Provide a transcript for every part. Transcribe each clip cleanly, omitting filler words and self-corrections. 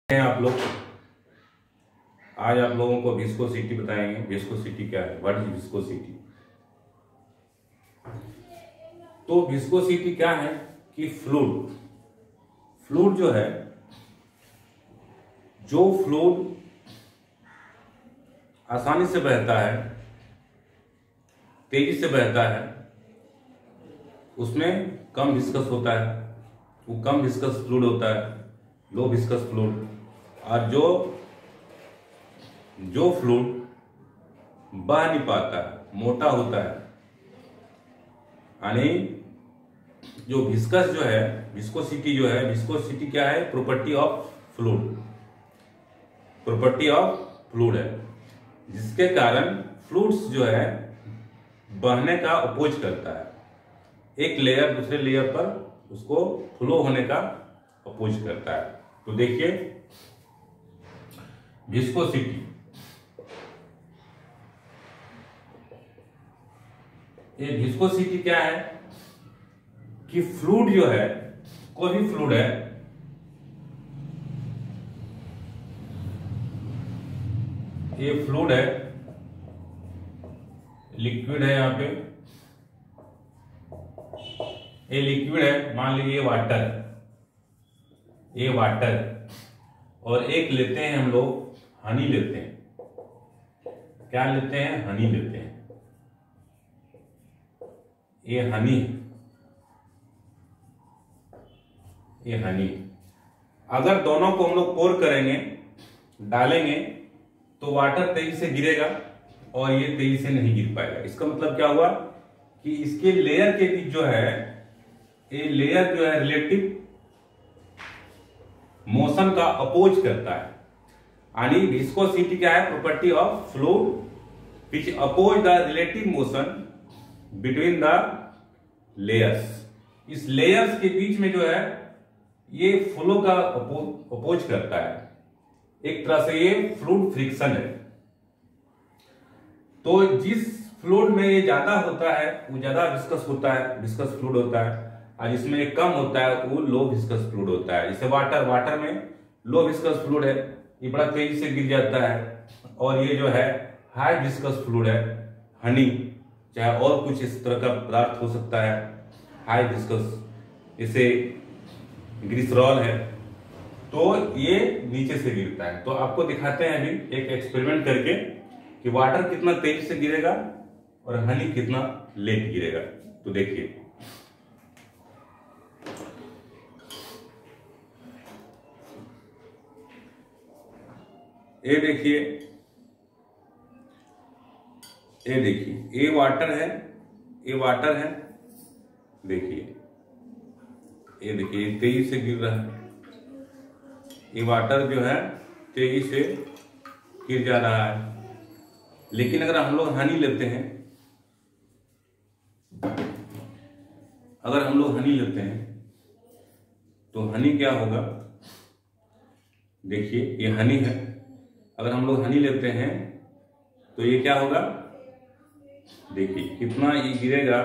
हैं आप लोग। आज आप लोगों को विस्कोसिटी बताएंगे। विस्कोसिटी क्या है, व्हाट इज विस्कोसिटी। तो विस्कोसिटी क्या है कि फ्लूइड जो है, जो फ्लूइड आसानी से बहता है, तेजी से बहता है, उसमें कम विस्कस होता है, वो कम विस्कस फ्लूइड होता है, लो विस्कस फ्लूइड। और जो फ्लूइड बह नहीं पाता है, मोटा होता है, यानी जो विस्कस जो है, विस्कोसिटी जो है, विस्कोसिटी क्या है, property of fluid, property of fluid है, जिसके कारण फ्लूइड्स जो है बहने का अपोज करता है। एक लेयर दूसरे लेयर पर उसको फ्लो होने का अपोज करता है। तो देखिए विस्कोसिटी, ये विस्कोसिटी क्या है कि फ्लूइड जो है, कोई भी फ्लूइड है, ये फ्लूइड है, लिक्विड है, यहां पे ये लिक्विड है, मान लीजिए वाटर, ये वाटर, और एक लेते हैं हम लोग हनी लेते हैं। क्या लेते हैं? हनी लेते हैं। ये हनी, ये हनी, अगर दोनों को हम लोग पोर करेंगे, डालेंगे, तो वाटर तेजी से गिरेगा और ये तेजी से नहीं गिर पाएगा। इसका मतलब क्या हुआ कि इसके लेयर के बीच जो है, ये लेयर जो है रिलेटिव मोशन का अपोज करता है। यानी विस्कोसिटी क्या है? Property of fluid which oppose the relative motion between the layers. इस लेयर्स के बीच में जो है ये फ्लो का अपोज करता है। एक तरह से ये फ्लूइड फ्रिक्शन है। तो जिस फ्लूइड में ये ज्यादा होता है वो ज्यादा विस्कस होता है, विस्कस फ्लूइड होता है, और जिसमें ये कम होता है वो लो विस्कस फ्लूइड होता है। जैसे वाटर में लो विस्कस फ्लूइड है, ये बड़ा तेजी से गिर जाता है, और ये जो है हाई विस्कस फ्लूइड है, हनी, चाहे और कुछ इस तरह का पदार्थ हो सकता है हाई विस्कस, जैसे ग्लिसरॉल है, तो ये नीचे से गिरता है। तो आपको दिखाते हैं अभी एक एक्सपेरिमेंट करके कि वाटर कितना तेजी से गिरेगा और हनी कितना लेट गिरेगा। तो देखिए, ये देखिए, ये देखिए, ये वाटर है, ये वाटर है, देखिए, ये देखिए तेजी से गिर रहा है। ये वाटर जो है तेजी से गिर जा रहा है। लेकिन अगर हम लोग हनी लेते हैं, अगर हम लोग हनी लेते हैं तो हनी क्या होगा? देखिए ये हनी है, अगर हम लोग हनी लेते हैं तो ये क्या होगा? देखिए कितना ये गिरेगा,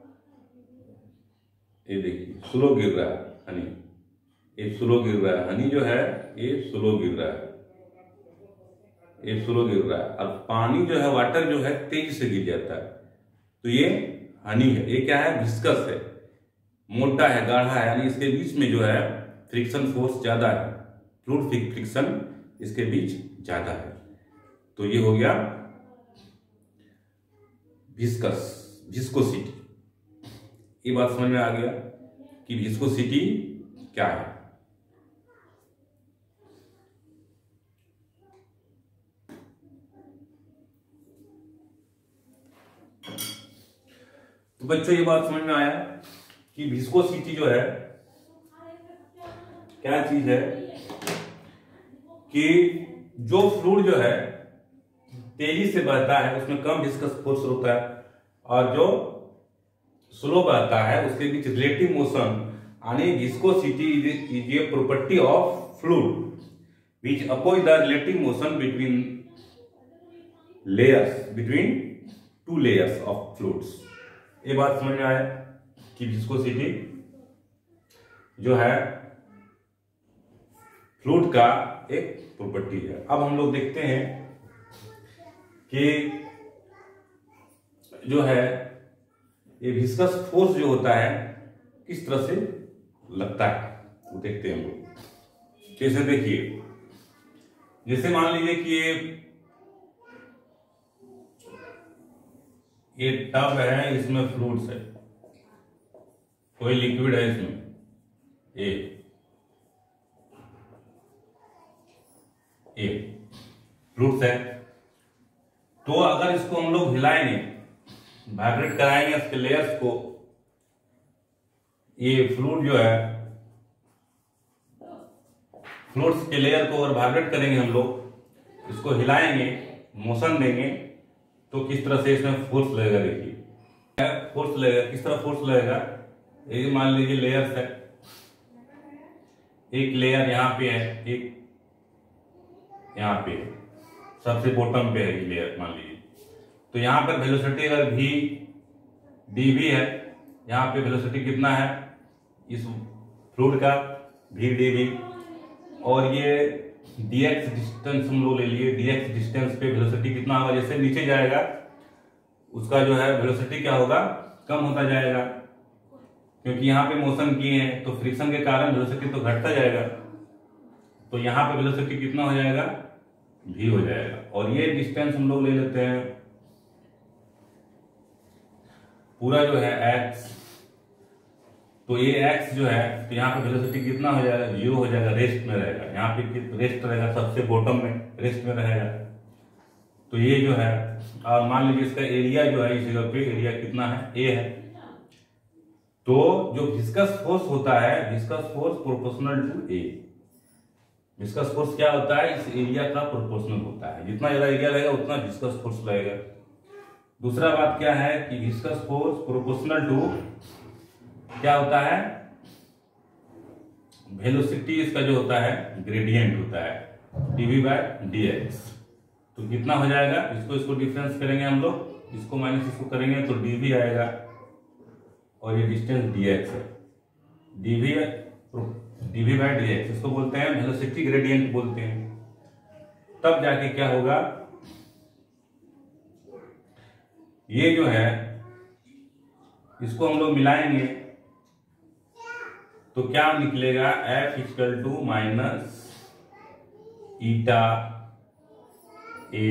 ये देखिए स्लो गिर रहा है हनी, ये स्लो गिर रहा है। हनी जो है ये स्लो गिर रहा है, ये स्लो गिर रहा है, और पानी जो है, वाटर जो है तेजी से गिर जाता है। तो ये हनी है। ये क्या है? विस्कस है, मोटा है, गाढ़ा है, यानी इसके बीच में जो है फ्रिक्शन फोर्स ज्यादा है, फ्लूइड फ्रिक्शन इसके बीच ज्यादा है। तो ये हो गया विस्कोसिटी। ये बात समझ में आ गया कि विस्कोसिटी क्या है। तो बच्चों ये बात समझ में आया कि विस्कोसिटी जो है क्या चीज है कि जो फ्लूइड जो है तेजी से बहता है उसमें कम विस्कस फोर्स होता है, और जो स्लो बहता है उसके बीच रिलेटिव मोशन, यानी viscosity is a property of fluid which oppose the relative motion between layers, between two layers of fluids. ये बात समझ में आया कि विस्कोसिटी जो है फ्लूइड का एक प्रॉपर्टी है। अब हम लोग देखते हैं कि जो है ये विस्कस फोर्स जो होता है किस तरह से लगता है वो देखते हैं हम लोग। कैसे, देखिए जैसे मान लीजिए कि ये टब है, इसमें फ्लूइड्स है, कोई लिक्विड है इसमें, ये फ्लूइड्स है। तो अगर इसको हम लोग हिलाएंगे, वाइब्रेट कराएंगे इसके लेयर्स को, ये फ्लूइड जो है, फ्लूइड्स के लेयर को अगर वाइब्रेट करेंगे हम लोग, इसको हिलाएंगे, मोशन देंगे, तो किस तरह से इसमें फोर्स लगेगा। देखिए फोर्स लगेगा, किस तरह फोर्स लगेगा। ये मान लीजिए लेयर्स है, एक लेयर यहाँ पे है, एक यहाँ पे है, सबसे बॉटम पे है ये लेयर मान लीजिए। तो यहाँ पर वेलोसिटी अगर v dv है, यहाँ पे वेलोसिटी कितना है इस फ्लूइड का, v dv, और ये dx डिस्टेंस हम लोग ले लिए, dx डिस्टेंस पे वेलोसिटी कितना होगा, जैसे नीचे जाएगा उसका जो है वेलोसिटी क्या होगा, कम होता जाएगा, क्योंकि यहाँ पे मोशन किए हैं तो फ्रिक्शन के कारण वेलोसिटी तो घटता जाएगा। तो यहाँ पे वेलोसिटी कितना हो जाएगा, v हो जाएगा। और ये डिस्टेंस हम लोग ले लेते हैं पूरा जो है x, तो ये x जो है, तो यहाँ पे वेलोसिटी कितना हो जाएगा, 0 हो जाएगा, रेस्ट में रहेगा, यहाँ पे रेस्ट रहेगा, सबसे बॉटम में रेस्ट में रहेगा। तो ये जो है, और मान लीजिए इसका एरिया जो है, इस जगह पे एरिया कितना है, a है। तो जो विस्कस फोर्स होता है, viscous force proportional to a, viscous force क्या होता है, इस एरिया का प्रोपोर्शनल होता है, जितना ज्यादा एरिया रहेगा उतना विस्कस फोर्स लगेगा। दूसरा बात क्या है कि विस्कस फोर्स प्रोपोर्शनल टू क्या होता है, वेलोसिटी इसका जो होता है ग्रेडियंट होता है, dv/dx। तो कितना हो जाएगा, इसको डिफरेंस करेंगे हम लोग, इसको माइनस इसको करेंगे तो dv आएगा, और ये डिस्टेंस dx है, dv/dx, इसको बोलते हैं वेलोसिटी ग्रेडियंट बोलते हैं। तब जाके क्या होगा, ये जो है इसको हम लोग मिलाएंगे तो क्या निकलेगा, F = minus eta a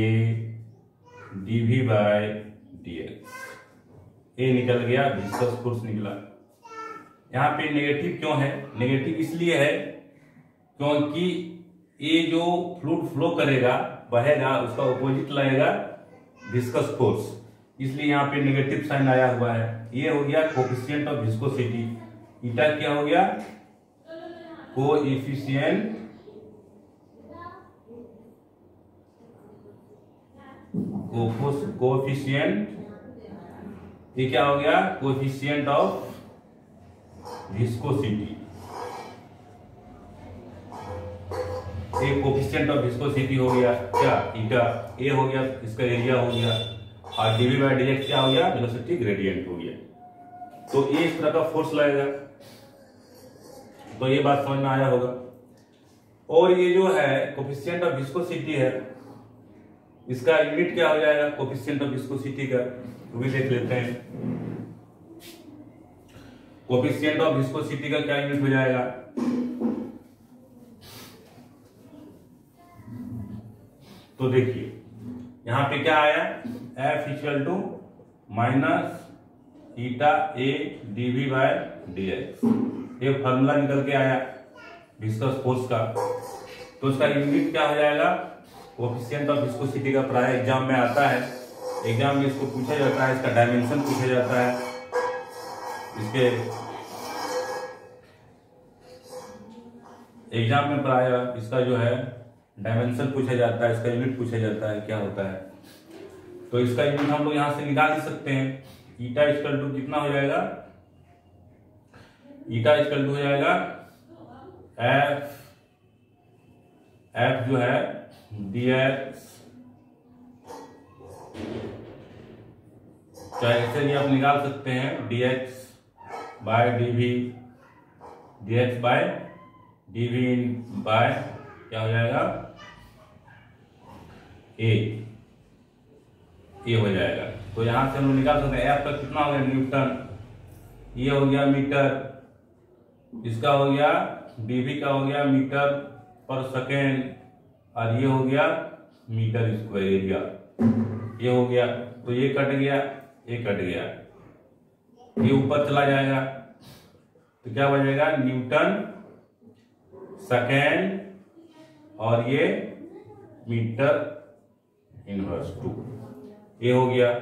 dv/dx। A निकल गया, विस्कस फोर्स निकला। यहाँ पे नेगेटिव क्यों है, नेगेटिव इसलिए है क्योंकि ये जो फ्लूइड फ्लो करेगा, बहेगा, उसका ऑपोजिट लगेगा विस्कस फोर्स, इसलिए यहाँ पे नेगेटिव साइन आया हुआ है। ये हो गया कोएफिशिएंट ऑफ विस्कोसिटी, ईटा क्या हो गया, कोएफिशिएंट ये क्या हो गया, कोएफिशिएंट ऑफ विस्कोसिटी, ये कोएफिशिएंट ऑफ विस्कोसिटी हो गया क्या, ईटा, ए हो गया इसका एरिया हो गया, और dv/dx क्या हो गया, वेलोसिटी ग्रेडियंट हो गया। तो ये इस तरह का फोर्स लगेगा। तो ये बात समझ में आया होगा। और ये जो है कोएफिशिएंट ऑफ विस्कोसिटी है, इसका यूनिट क्या हो जाएगा, कोएफिशिएंट ऑफ विस्कोसिटी का, वो भी देख लेते हैं। कोएफिशिएंट ऑफ विस्कोसिटी का क्या यूनिट हो जाएगा, तो देखिए यहां पे क्या आया, F = minus eta a dv/dx, ये फॉर्मूला निकल के आया विस्कस फोर्स का। तो इसका यूनिट क्या हो जाएगा, कोएफिशिएंट ऑफ विस्कोसिटी का प्राय एग्जाम में आता है, एग्जाम में इसको पूछा जाता है, इसका डायमेंशन पूछा जाता है, इसके एग्जाम में प्राय इसका जो है डायमेंशन पूछा जाता है, इसका यूनिट पूछा जाता है क्या होता है। तो इसका यूनिट हम लोग यहां से निकाल सकते हैं, ईटा = कितना हो जाएगा, ईटा = हो जाएगा F जो है dx, चाहे ऐसे भी आप निकाल सकते हैं, dx/dv, dx/dv/dx क्या हो जाएगा, ए हो जाएगा। तो यहां से हम लोग निकाल सकते हैं एफ का कितना हो गया न्यूटन, ये हो गया मीटर, इसका हो गया डीवी का हो गया मीटर पर सेकेंड, और ये हो गया मीटर स्क्वायर एरिया, ये हो गया। तो ये कट गया, ये कट गया, ये ऊपर चला जाएगा, तो क्या बचेगा न्यूटन सेकेंड और ये मीटर इनवर्स 2, ये हो गया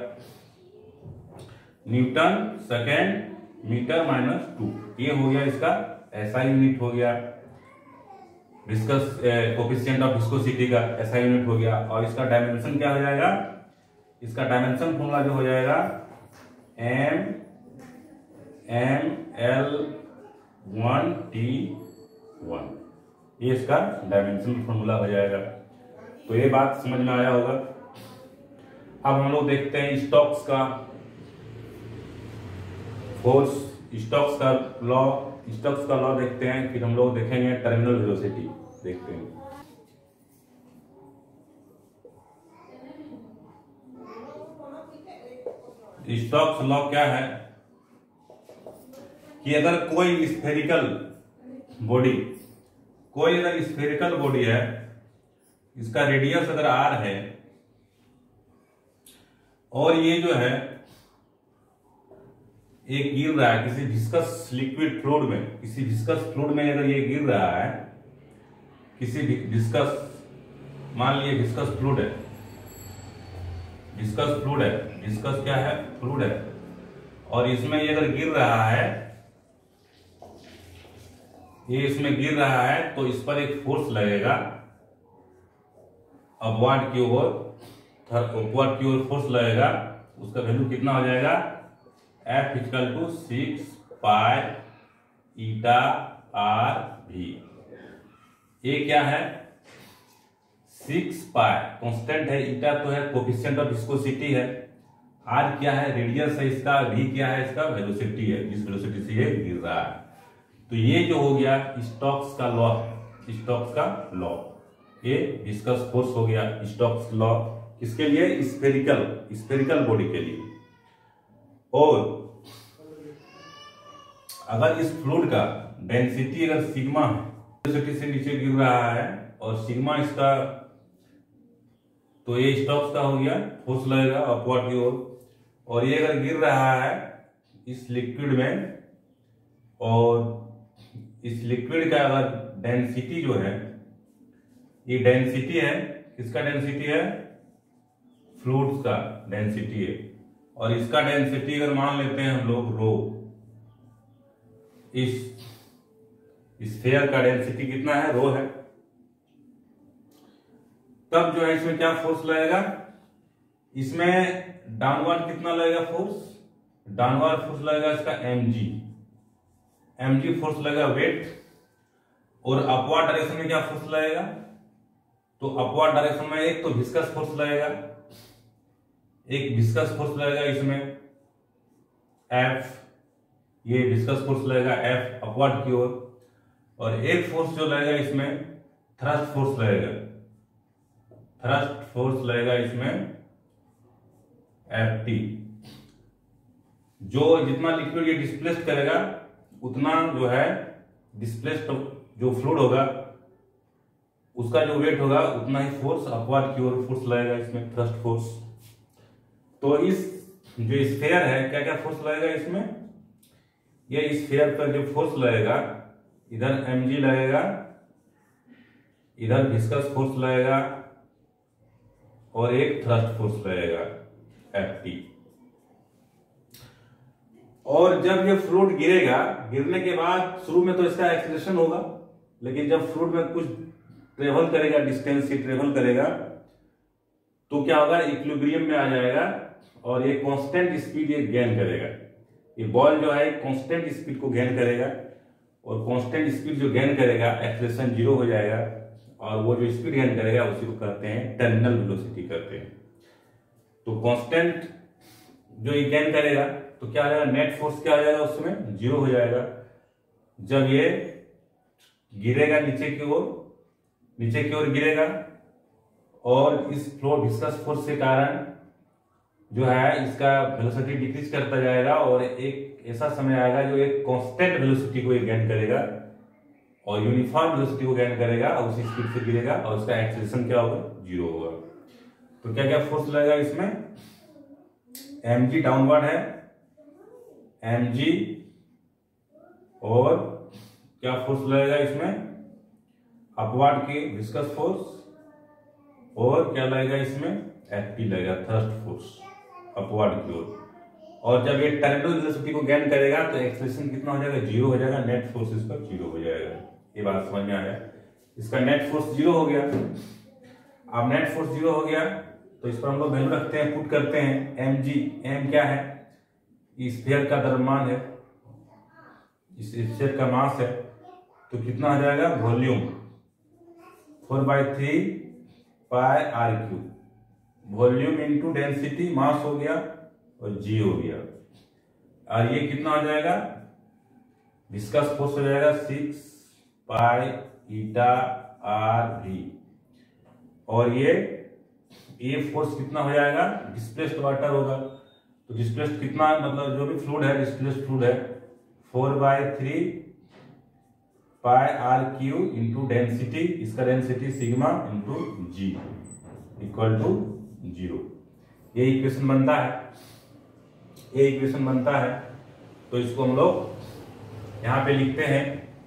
न्यूटन सेकेंड मीटर माइनस 2, ये हो गया इसका ऐसा यूनिट हो गया विस्कस कोफिशिएंट ऑफ विस्कोसिटी का ऐसा यूनिट हो गया। और इसका डायमेंशन क्या हो जाएगा, इसका डायमेंशन फॉर्मूला जो हो जाएगा ML1T1, ये इसका डायमेंशन फॉर्मूला हो जाएगा। तो ये बात समझ में आया होगा। अब हम लोग देखते हैं स्टोक्स का फोर्स, स्टोक्स का लॉ देखते हैं, फिर हम लोग देखेंगे टर्मिनल वेलोसिटी देखते हैं। स्टोक्स लॉ क्या है कि अगर कोई स्फेरिकल बॉडी है, इसका रेडियस अगर r है और ये जो है ये गिर रहा है किसी विस्कस लिक्विड फ्लूइड में, किसी विस्कस फ्लूइड में अगर ये गिर रहा है, किसी विस्कस, मान लीजिए विस्कस फ्लूइड है, विस्कस क्या है फ्लूइड है, और इसमें ये अगर गिर रहा है, ये इसमें गिर रहा है, तो इस पर एक फोर्स लगेगा अपवर्ड की ओर फोर्स लगेगा, उसका वैल्यू कितना हो जाएगा F = 6 पाई ईटा आर भी। ये क्या है 6 पाई कांस्टेंट है, ईटा तो है कोफिशिएंट ऑफ विस्कोसिटी है, आर क्या है रेडियस है इसका, भी क्या है इसका वेलोसिटी है, जिस वेलोसिटी से ये गिर रहा है। तो ये जो हो गया स्टोक्स का लॉ, ये विस्कस फोर्स हो गया स्टोक्स लॉ, किसके लिए स्फेरिकल बॉडी के लिए। और अगर इस फ्लूइड का डेंसिटी अगर सिग्मा है, वेलोसिटी से नीचे गिर रहा है और सिग्मा इसका, तो ये स्टोक्स का हो गया, फोर्स लगेगा अपवर्ड की ओर, और ये अगर गिर रहा है इस लिक्विड में, और इस लिक्विड का अगर डेंसिटी जो है, ये डेंसिटी है, किसका डेंसिटी है फ्लूइड्स का डेंसिटी है, और इसका डेंसिटी अगर मान लेते हैं हम लोग रो, इस स्फीयर का डेंसिटी कितना है रो है, तब जो है इसमें क्या फोर्स लगेगा, इसमें डाउनवर्ड कितना लगेगा फोर्स, डाउनवर्ड फोर्स लगेगा इसका mg फोर्स लगेगा वेट, और अपवर्ड डायरेक्शन में क्या फोर्स लगेगा, तो अपवर्ड डायरेक्शन में एक तो विस्कस फोर्स लगेगा, एक विस्कस फोर्स लगेगा इसमें F, ये विस्कस फोर्स लगेगा F अपवर्ड की ओर, और एक फोर्स जो लगेगा इसमें थ्रस्ट फोर्स लगेगा इसमें Ft, जो जितना लिक्विड ये डिस्प्लेस करेगा उतना जो है डिस्प्लेस्ड जो फ्लूइड होगा उसका जो वेट होगा उतना ही फोर्स अपवर्ड की ओर फोर्स लगेगा इसमें थ्रस्ट फोर्स। तो इस जो स्फीयर है क्या क्या फोर्स लगेगा इसमें, ये स्फीयर पर जो फोर्स लगेगा, इधर mg लगेगा, इधर विस्कस फोर्स लगेगा, और एक थ्रस्ट फोर्स लगेगा Ft। और जब ये फ्लूइड गिरेगा, गिरने के बाद शुरू में तो इसका एक्सीलरेशन होगा, लेकिन जब फ्लूइड में कुछ ट्रेवल करेगा, डिस्टेंस से ट्रेवल करेगा, तो क्या होगा इक्विलिब्रियम में आ जाएगा, और ये कांस्टेंट स्पीड ये गेन करेगा, ये बॉल जो है कांस्टेंट स्पीड को गेन करेगा, और कांस्टेंट स्पीड जो गेन करेगा एक्सीलरेशन 0 हो जाएगा, और वो जो स्पीड गेन करेगा उसी को कहते हैं टर्मिनल वेलोसिटी कहते हैं। तो कांस्टेंट जो ये गेन करेगा तो क्या आ जाएगा, नेट फोर्स क्या आ जाएगा उसमें 0 हो जाएगा। जब ये गिरेगा नीचे की ओर नीचे की ओर गिरेगा और इस फ्लो विस्कस फोर्स के कारण जो है इसका वेलोसिटी डिक्रीज करता जाएगा और एक ऐसा समय आएगा जो एक कांस्टेंट वेलोसिटी को गेन करेगा और यूनिफॉर्म वेलोसिटी को गेन करेगा और उसी स्पीड से गिरेगा और उसका एक्सेलरेशन क्या होगा, 0 होगा। तो क्या क्या फोर्स लगेगा इसमें, mg डाउनवर्ड है, mg, और क्या फोर्स लगेगा इसमें, अपवर्ड की विस्कस फोर्स, और क्या लगेगा इसमें, Fp लगेगा, थ्रस्ट फोर्स अपवर्ड की ओर। और जब ये टर्मिनल वेलोसिटी को गेन करेगा तो एक्सेलरेशन कितना हो जाएगा, 0 हो जाएगा, नेट फोर्स इसका 0 हो जाएगा। ये बात समझ में आया, इसका नेट फोर्स 0 हो गया। अब नेट फोर्स 0 हो गया तो इस पर हम लोग वैल्यू रखते हैं, पुट करते हैं mg, m क्या है, स्फीयर का द्रव्यमान है, इस स्फीयर का मास है, तो कितना हो जाएगा, volume 4/3 pi R cube, volume into density, mass हो गया और जी हो गया। और ये कितना हो जाएगा, विस्कस फोर्स हो जाएगा 6 पाई ईटा आर वी, और ये फोर्स कितना हो जाएगा, डिस्प्लेस्ड वाटर होगा। तो डिस्प्लेस्ड कितना, मतलब जो भी फ्लूइड है, डिस्प्लेस्ड फ्लूइड है, 4/3 pi R cube into density, इसका density sigma into G equal to 0। ये इक्वेशन बनता है, ये इक्वेशन बनता है। तो इसको हम लोग यहाँ पे लिखते हैं,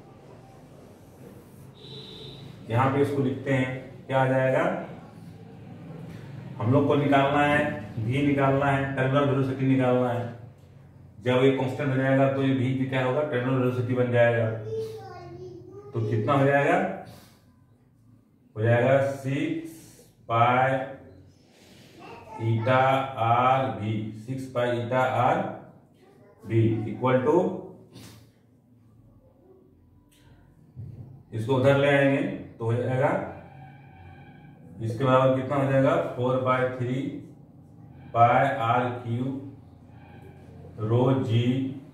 यहाँ पे इसको लिखते हैं, क्या आ जाएगा, हम लोग को निकालना है v निकालना है, टर्मिनल वेलोसिटी निकालना है। जब ये कांस्टेंट हो जाएगा तो ये v क्या होगा, टर्मिनल वेलोसिटी बन जाएगा। तो कितना हो जाएगा, हो जाएगा 6 pi eta R V, 6 pi eta R V equal to, इसको उधर ले आएंगे तो हो जाएगा, इसके बराबर कितना हो जाएगा, 4/3 pi R cube rho G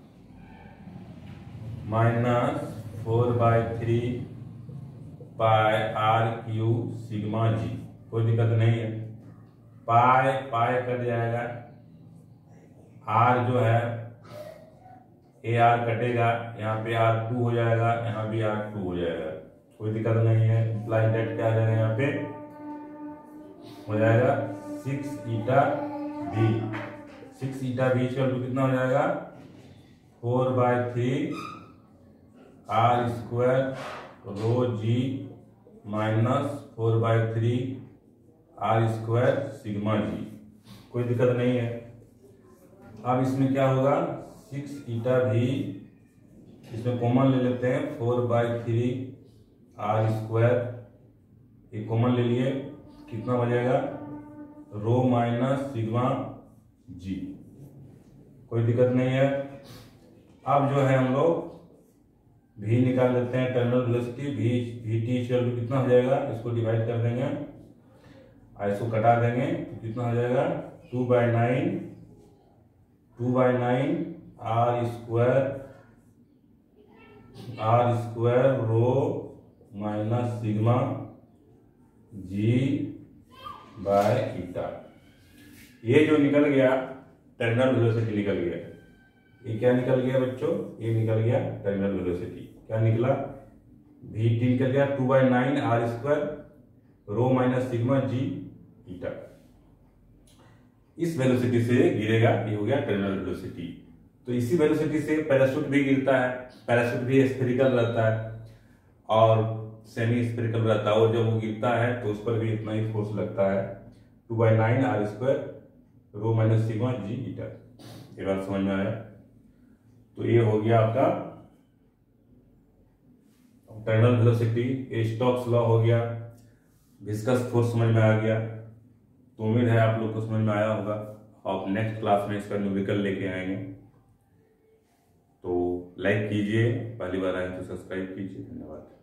minus 4/3 pi R cube sigma G. कोई दिक्कत नहीं है, पाई पाई कट जाएगा, आर जो है ए आर कटेगा, यहाँ पे R2 हो जाएगा, यहाँ भी R2 हो जाएगा, कोई दिक्कत नहीं है। इम्प्लाई डेट क्या आ जाएगा, यहाँ पे हो जाएगा 6 ईटा बी, 6 ईटा बी कितना हो जाएगा, 4/3 R square rho G minus 4/3 R square sigma G. कोई दिक्कत नहीं है। अब इसमें क्या होगा, 6 ईटा भी इसमें कॉमन ले लेते हैं, 4/3 आर स्क्वायर, ये कॉमन ले लिए, कितना बचेगा, रो माइनस सिग्मा जी। कोई दिक्कत नहीं है। अब जो है हम लोग भी निकाल लेते हैं, टर्मिनल वेलोसिटी वी टी कितना हो जाएगा, इसको डिवाइड कर देंगे, इसको कटा देंगे तो कितना हो जाएगा, 2/9 R square rho minus sigma G by eta. ये जो निकल गया टर्मिनल वेलोसिटी निकल गया। ये क्या निकल गया बच्चों, ये निकल गया टर्मिनल वेलोसिटी। क्या निकला, वी टी निकल गया 2/9 R square rho minus sigma G eta. इस वेलोसिटी से गिरेगा, ये हो गया टर्मिनल वेलोसिटी। तो इसी वेलोसिटी से पैराशूट भी गिरता है, पैराशूट भी स्फेरिकल रहता है और सेमी स्फेरिकल रहता है, और जब वो गिरता है तो उस पर भी इतना ही फोर्स लगता है, 2/9 R square rho minus sigma G eta. ये बात समझ में आया। तो ये हो गया आपका टर्मिनल वेलोसिटी, ये स्टोक्स लॉ हो गया, विस्कस फोर्स समझ में आ गया। तो उम्मीद है आप लोग को समझ में आया होगा। आप नेक्स्ट क्लास में इसका न्यूमेरिकल लेके आएंगे। तो लाइक कीजिए, पहली बार आए तो सब्सक्राइब कीजिए। धन्यवाद।